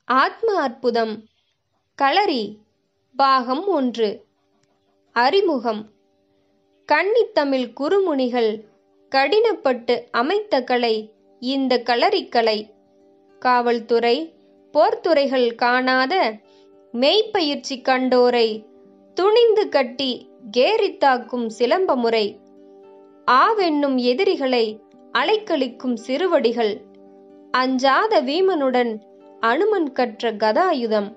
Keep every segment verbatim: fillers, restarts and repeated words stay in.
ஆத்ம அற்புதம் களரி பாகம் ஒன்று. அறிமுகம். கன்னித்தமிழ் குறுமுனிகள் கடினப்பட்டு அமைத்த கலை இந்த களரிக்கலை. காவல்துறை போர்த்துறைகள் காணாத மெய்ப்பயிற்சி கண்டோரை துணிந்து கட்டி கேரித்தாக்கும் சிலம்ப முறை. ஆவென்னும் எதிரிகளை அலைக்கழிக்கும் சிறுவடிகள். அஞ்சாத வீமனுடன் அனுமன் கற்ற கதாயுதம்.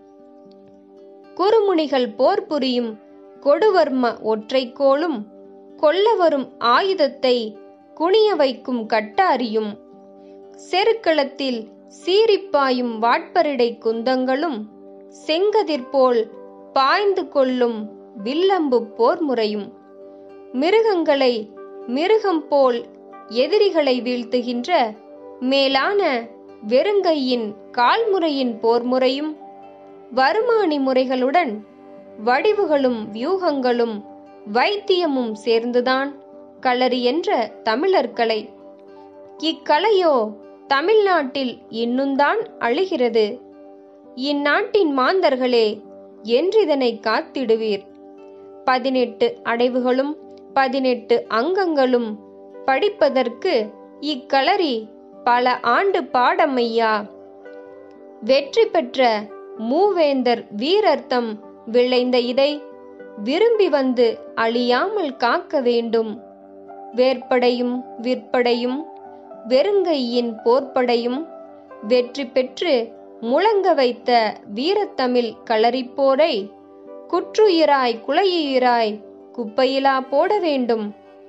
குறுமுனிகள் போர் புரியும் கொடுவர்ம ஒற்றைக்கோளும் கொல்லவரும் ஆயுதத்தை குனிய வைக்கும் கட்டாரியும். செருக்களத்தில் சீரிப்பாயும் வாட்பரிடை குந்தங்களும் செங்கதிர்போல் பாய்ந்து கொள்ளும் வில்லம்பு போர் முறையும். மிருகங்களை மிருகம் போல் எதிரிகளை வீழ்த்துகின்ற மேலான வெறுங்கையின் கால்முறையின் போர்முறையும். வருமானி முறைகளுடன் வடிவுகளும் வியூகங்களும் வைத்தியமும் சேர்ந்துதான் களரி என்ற தமிழர் கலை. இக்கலையோ தமிழ்நாட்டில் இன்னுந்தான் அழிகிறது. இந்நாட்டின் மாந்தர்களே என்றிதனை காத்திடுவீர். பதினெட்டு அடைவுகளும் பதினெட்டு அங்கங்களும் படிப்பதற்கு இக்களரி பல ஆண்டு பாடமையா. வெற்றி பெற்ற மூவேந்தர் வீரர்த்தம் விளைந்த இதை விரும்பி வந்து அழியாமல் காக்க வேண்டும். வேற்படையும் விற்படையும் வெறுங்கையின் போர்ப்படையும் வெற்றி பெற்று முழங்க வைத்த வீரத்தமிழ் களரிப்போரை குற்றுயிராய் குலையுயிராய் குப்பையிலா போட வேண்டும்.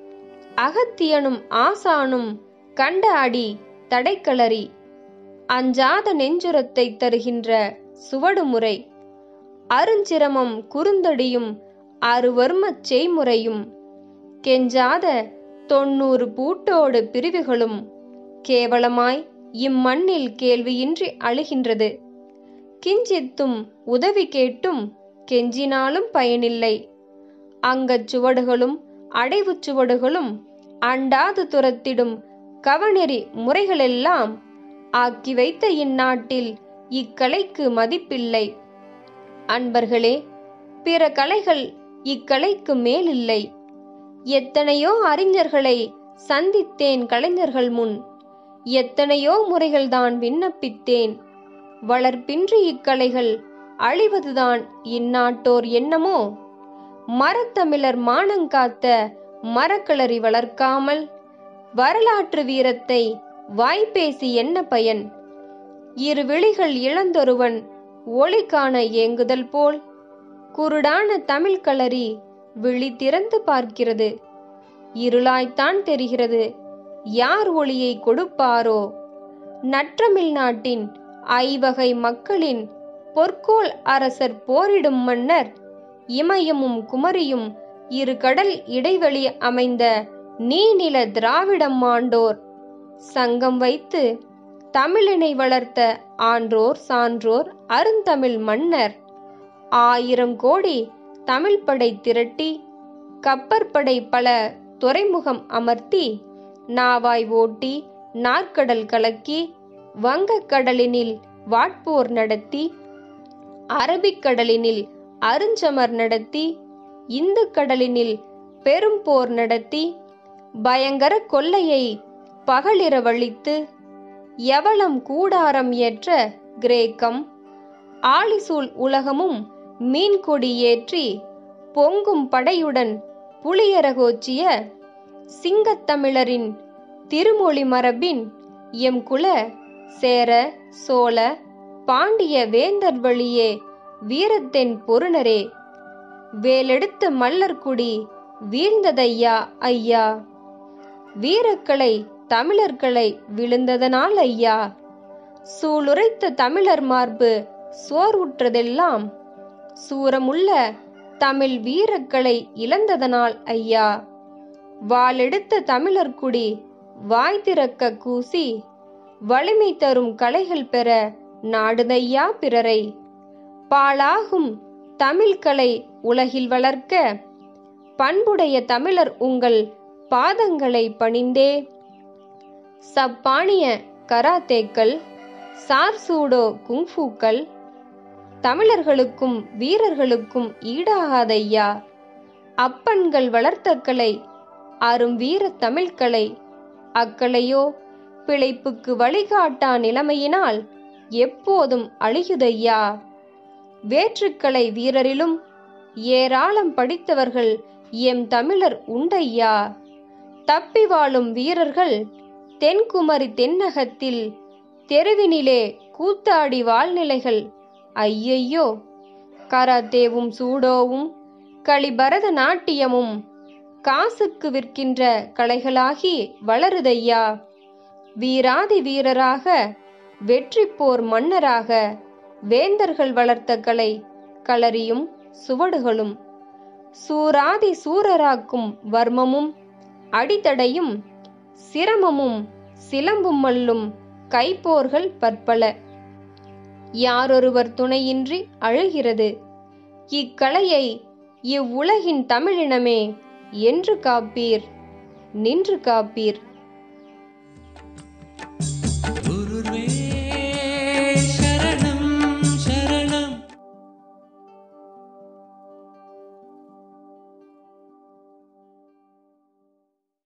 அகத்தியனும் ஆசானும் கண்ட அடி தடைக்களரி. அஞ்சாத நெஞ்சுரத்தை தருகின்ற சுவடுமுறை. அருஞ்சிரமம் குறுந்தடியும் அருவர்மச் செய்முறையும். கெஞ்சாத தொன்னூறு பூட்டோடு பிரிவுகளும் கேவலமாய் இம்மண்ணில் கேள்வியின்றி அழுகின்றது. கிஞ்சித்தும் உதவி கேட்டும் கெஞ்சினாலும் பயனில்லை. அங்கச் சுவடுகளும் அடைவுச் சுவடுகளும் அண்டாது துரத்திடும் கவனெறி முறைகளெல்லாம் ஆக்கி வைத்த இந்நாட்டில் இக்கலைக்கு மதிப்பில்லை. அன்பர்களே, பிற கலைகள் இக்கலைக்கு மேலில்லை. எத்தனையோ அறிஞர்களை சந்தித்தேன் கலைஞர்கள் முன். எத்தனையோ முறைகள்தான் விண்ணப்பித்தேன். வளர்ப்பின்றி இக்கலைகள் அழிவதுதான் இந்நாட்டோர் எண்ணமோ? மரத்தமிழர் மானங்காத்த மரக்களரி வளர்க்காமல் வரலாற்று வீரத்தை வாய்ப்பேசி என்ன பயன்? இரு விழிகள் இழந்தொருவன் ஒளி காண ஏங்குதல் போல் குருடான தமிழ் களரி விழி திறந்து பார்க்கிறது. இருளாய்த்தான் தெரிகிறது. யார் ஒளியை கொடுப்பாரோ? நற்றமிழ் நாட்டின் ஐவகை மக்களின் பொற்கோள் அரசர் போரிடும் மன்னர் இமயமும் குமரியும் இரு கடல் இடைவெளி அமைந்த நீநில திராவிடம் ஆண்டோர் சங்கம் வைத்து தமிழினை வளர்த்த ஆன்றோர் சான்றோர் அருந்தமிழ் மன்னர். ஆயிரம் கோடி தமிழ் படை திரட்டி கப்பற்படை பல துறைமுகம் அமர்த்தி நாவாய் ஓட்டி நாற்கடல் கலக்கி வங்கக்கடலினில் வாட்போர் நடத்தி அரபிக்கடலினில் அருஞ்சமர் நடத்தி இந்து கடலினில் பெரும் போர் நடத்தி பயங்கர கொள்ளையை பகலிரவழித்து யவளம் கூடாரம் ஏற்ற கிரேக்கம் ஆழிசூழ் உலகமும் மீன்கொடி ஏற்றி பொங்கும் படையுடன் புலியரகோச்சிய சிங்கத்தமிழரின் திருமொழி மரபின் எம் குல சேர சோழ பாண்டிய வேந்தர் வழியே வீரத்தென் பொருணரே. வேலெடுத்த மல்லர்குடி வீழ்ந்ததையா ஐயா. வீரக்கலை தமிழர்களை விழுந்ததனால் ஐயா. சூளுரைத்த தமிழர் மார்பு சோர்வுற்றதெல்லாம் சூரமுள்ள தமிழ் வீரக்களை இழந்ததனால் ஐயா. வாளெடுத்த தமிழர்குடி வாய் திறக்க கூசி வலிமை தரும் கலைகள் பெற நாடுதையா பிறரை. பாழாகும் தமிழ்கலை உலகில் வளர்க்க பண்புடைய தமிழர் உங்கள் பாதங்களை பணிந்தே சப்பானிய கராத்தேக்கள் சார்சூடோ குங்ஃபூக்கள் தமிழர்களுக்கும் வீரர்களுக்கும் ஈடாகாதையா. அப்பன்கள் வளர்த்த கலை அரும் வீர தமிழ்கலை, அக்கலையோ பிழைப்புக்கு வழிகாட்டா நிலைமையினால் எப்போதும் அழியுதையா. வேற்றுக்கலை வீரரிலும் ஏராளம் படித்தவர்கள் எம் தமிழர் உண்டையா. தப்பி வாழும் வீரர்கள் தென்குமரி தென்னகத்தில் தெருவினிலே கூத்தாடி வாழ்நிலைகள் ஐயையோ. கராத்தேவும் சூடோவும் களிபரத நாட்டியமும் காசுக்கு விற்கின்ற கலைகளாகி வளருதையா. வீராதி வீரராக வெற்றி போர் மன்னராக வேந்தர்கள் வளர்த்த கலை களரியும் சுவடுகளும் சூராதி சூரராக்கும் வர்மமும் அடித்தடையும் சிரமமும் சிலம்பும் மல்லும் கைப்போர்கள் பற்பல. யாரொருவர் துணையின்றி அழுகிறது இக்கலையை இவ்வுலகின் தமிழினமே என்று காப்பீர், நின்று காப்பீர்.